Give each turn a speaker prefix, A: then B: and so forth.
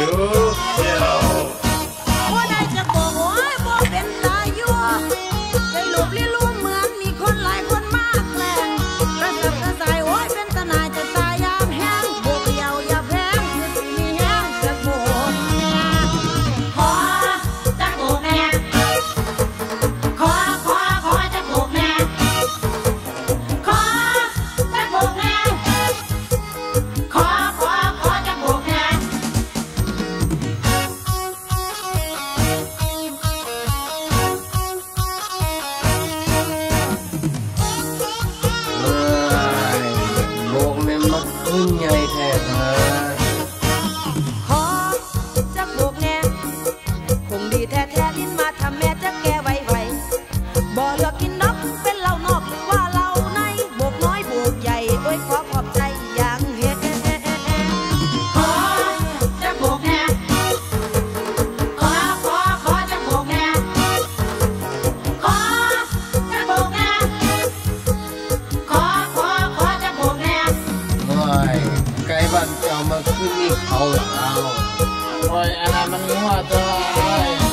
A: เดี๋ยว
B: ว่าได้จะบอกว่าบ่เป็นตายั่วเป็นลูกลี้ลุ่มเหมือนมีคนหลายคนมากแกล้งกระสับกระส่ายโอ้ยเป็นตาหนายจะตายยามแห้งโบกเดียวอย่าแพงคือสิมีแห้งจะโบกขอจะโบกแน่ขอจะโบกแน่ขอจะโบกแน่ขอจะโบกแน่
A: โบกแม่มาขึ้นใหญ่แท้เธอ
B: ขอจะโบกแน่คงดีแท้ลิ้นมาทำแม่จะแก้ไวบ่เลือกกินนกเป็นเหล้านอกหรือว่าเหล้าในโบกน้อยโบกใหญ่โอ้ยขอขอบใจอย่างเฮ็ดขอจะโบกแน่ขอจะโบกแน่ขอจะโบกแน่ขอจะโบกแน่
A: โอ้ยไก่บ้านเจ้ามาขึ้นอีกเขาเหรอโอ้ยอันนั้นมันงัวตัว